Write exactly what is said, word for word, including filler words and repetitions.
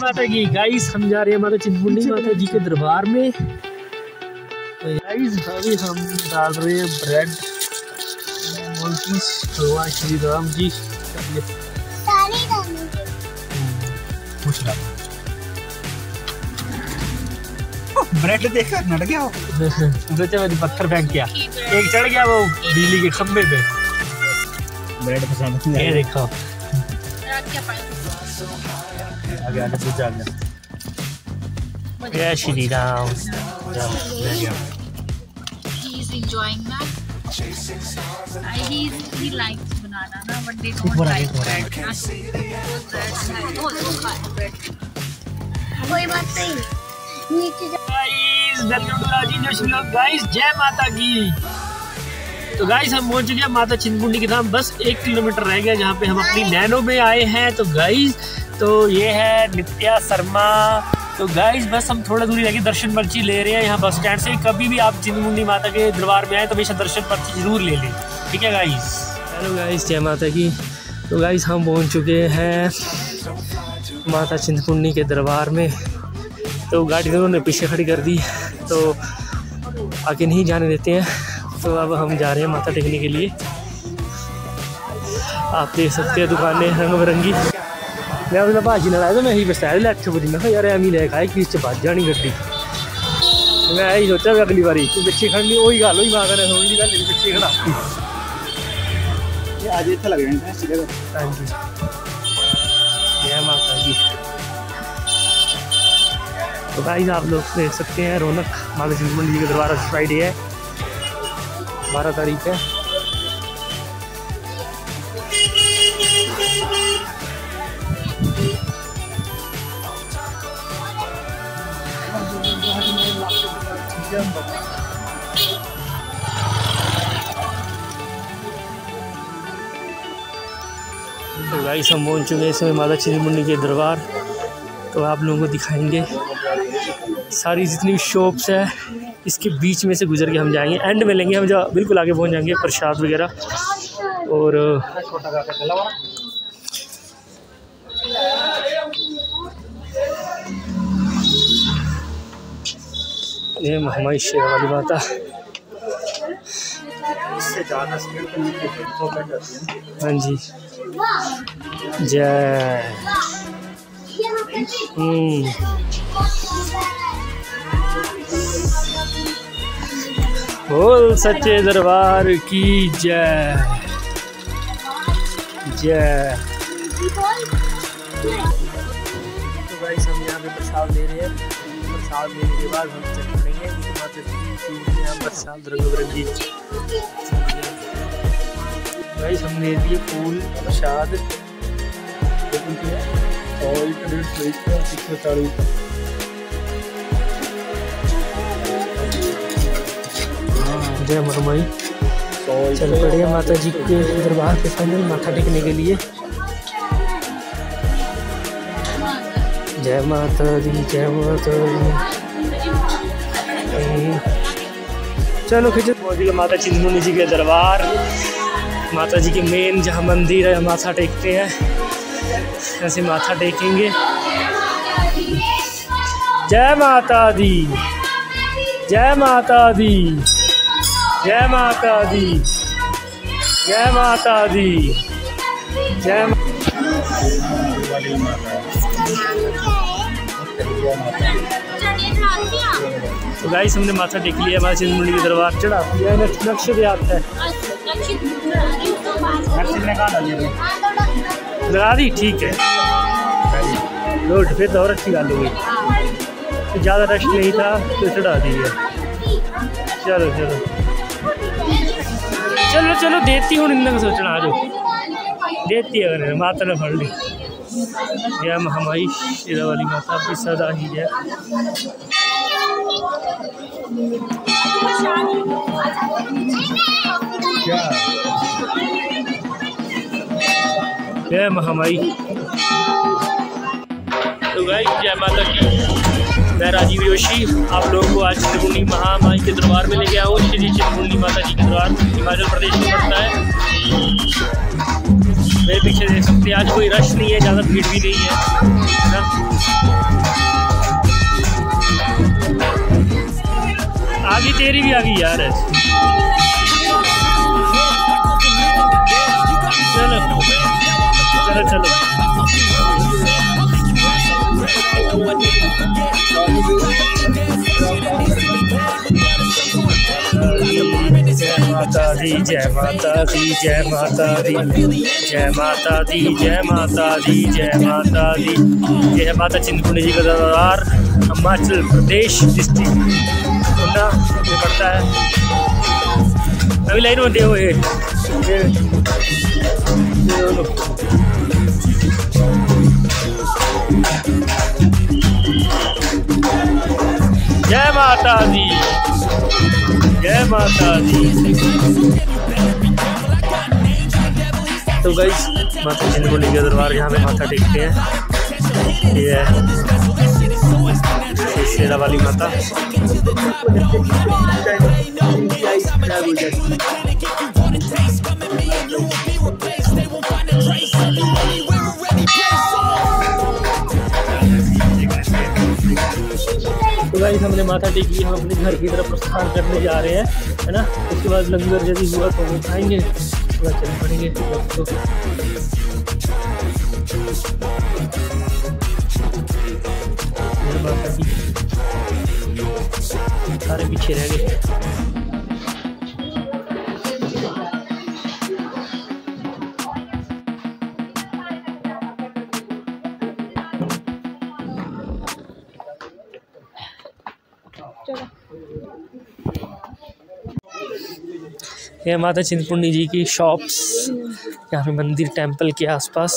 माता की। गाइस हम जा रहे हैं माता चिंतपूर्णी माता जी के दरबार में। गाइस अभी हम डाल रहे हैं ब्रेड। भगवान श्री राम जी ब्रेड देखकर नट गया वो पत्थर फेंक गया, एक चढ़ गया वो बिजली के खंबे पे। ब्रेड पसंद ये देखो आगे आगे पूछ जा गया। जय Shri Ram. He's enjoying that. I, he's, he likes banana na, but they don't like bread. Oh, so hot bread. कोई बात नहीं। गाइस जय माता की। तो गाइस हम पहुंच चुके हैं माता चिंतपूर्णी के धाम। बस एक किलोमीटर रह गया जहाँ पे हम अपनी नैनो में आए हैं। तो गाइस तो ये है नित्या शर्मा। तो गाइस बस हम थोड़ा दूरी रह दर्शन पर्ची ले रहे हैं यहाँ बस स्टैंड से। कभी भी आप चिंतपूर्णी माता के दरबार में आए तो हमेशा दर्शन पर्ची जरूर ले लें, ठीक है गाइस। हेलो गाइस जय माता की। तो गाइस हम पहुँच चुके हैं माता चिंतपूर्णी के दरबार में। तो गाड़ी उन्होंने पीछे खड़ी कर दी तो आगे नहीं जाने देते हैं। तो अब हम जा रहे हैं माथा टेकने के लिए। आप देख सकते हैं दुकानें रंग बिरंगी। मैं उसने भाजी ना लाया तो मैं ही बसाया लैक्ट बजी। मैं यार एम ही लेकर आए कि बाज जानी गड्डी। मैं यही सोचा भी अगली बारी तू पिछे खड़नी वही गल हुई मां कने थोड़ी गल पिछे खड़ा ये आज इतना लग रहा है। हां जी जय माता दी। तो गाइस आप लोग देख सकते हैं रौनक माता चिंतपूर्णी जी के दरबार। फ्राइडे है, बारह तारीख है। तो गाइस हम पहुंच चुके हैं इसमें माता चिंतपूर्णी के दरबार। तो आप लोगों को दिखाएंगे सारी जितनी शॉप्स है इसके बीच में से गुजर के हम जाएंगे। एंड में लेंगे हम जो बिल्कुल आगे पहुंच जाएंगे प्रसाद वगैरह। और ये हमारी शेर वाली माता। हाँ जी जय। हम्म बोल सच्चे दरबार की जय जय। तो गाइस हम यहाँ पे प्रसाद ले रहे हैं। प्रसाद लेने के बाद हम चेक करेंगे यहाँ प्रसाद रंग बिरंगी। गाइस हमने ले लिए फूल प्रसाद। जय मरमाई। चल पड़े माता जी के दरबार पे फाइनल माथा टेकने के लिए। जय माता दी जय माता दी। चलो खिंचो पहुँच गए माता चिंतपूर्णी जी के दरबार। माता जी के मेन जहाँ मंदिर है माथा टेकते हैं, ऐसे माथा टेकेंगे। जय माता दी जय माता दी जय माता दी जय माता दी जय। तो गाइस हमने माथा टेक लिया माता चिंतपूर्णी के दरबार। चढ़ा दिया नक्शे पे आता है लगा दी, ठीक है गुड। फिर तो और अच्छी गल हो गई। ज़्यादा रश नहीं था तो चढ़ा दी है। चलो चलो चलो चलो देती हूँ इन सोचना आ जाओ देती है अगर माता ने फड़ ली। यह महामाई शेरा वाली माता की सदा ही है। जय महामाई। तो गाइस जय माता की। मैं राजीव जोशी आप लोगों को आज चिंतपूर्णी महामाई के दरबार में लेके आऊँ। श्री चिंतपूर्णी माता जी के दरबार हिमाचल प्रदेश में पड़ता है। मेरे पीछे देख सकते हैं आज कोई रश नहीं है, ज़्यादा भीड़ भी नहीं है ना। तेरी भी आ गई यार। चलो चलो चलो जय माता दी जय माता दी जय माता दी जय माता दी जय माता दी जय माता दी। ये है माता चिंतपूर्णी जी का दरबार, हिमाचल प्रदेश डिस्ट्रिक्ट ऊना में पड़ता है। अभी लाइन में दे हुए जय माता दी जय माता दी। तो गाइस माता चिंतपूर्णी के दरबार यहाँ पे माथा टेकते हैं। ये है शेरा वाली माता। तो गाइस हमने माथा टेकी, हम अपने घर की तरफ प्रस्थान करने जा रहे हैं, है ना। उसके बाद लंगर यदि हुआ तो वो खाएंगे, उसके बाद चल पड़ेंगे। तो माता जी सारे पीछे रह गए। ये माता चिंतपूर्णी जी की शॉप्स, यहाँ पे मंदिर टेंपल के आसपास।